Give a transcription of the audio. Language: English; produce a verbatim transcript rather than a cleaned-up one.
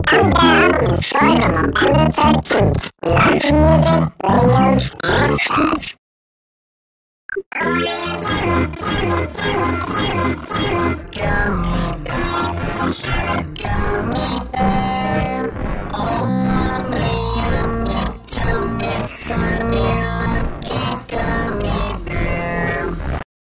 and their album scores on November thirteenth. Lots of music, videos, and extras.